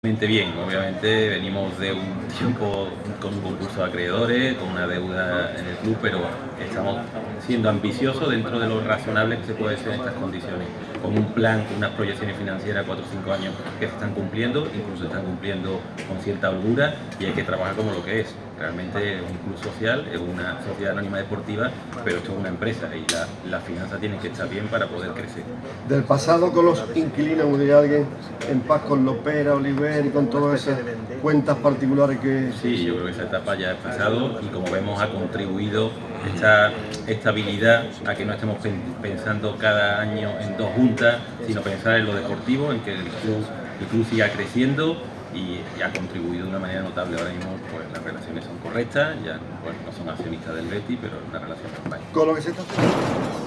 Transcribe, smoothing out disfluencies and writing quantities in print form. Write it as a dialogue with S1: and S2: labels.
S1: Bien, obviamente venimos de un tiempo con un concurso de acreedores, con una deuda en el club, pero estamos siendo ambiciosos dentro de lo razonable que se puede ser en estas condiciones, con un plan, con unas proyecciones financieras a 4 o 5 años que se están cumpliendo, incluso se están cumpliendo con cierta holgura, y hay que trabajar como lo que es. Realmente un club social es una sociedad anónima deportiva, pero esto es una empresa y las finanzas tienen que estar bien para poder crecer.
S2: Del pasado con los inquilinos, ¿hubo alguien en paz con Lopera, Oliver y con todas esas cuentas particulares que...?
S1: Sí, yo creo que esa etapa ya ha pasado y, como vemos, ha contribuido esta estabilidad a que no estemos pensando cada año en dos juntas, sino pensar en lo deportivo, en que el club siga creciendo, y ha contribuido de una manera notable. Ahora mismo pues las relaciones son correctas, ya pues, no son accionistas del Betis, pero es una relación normal.
S2: Con lo que se está haciendo.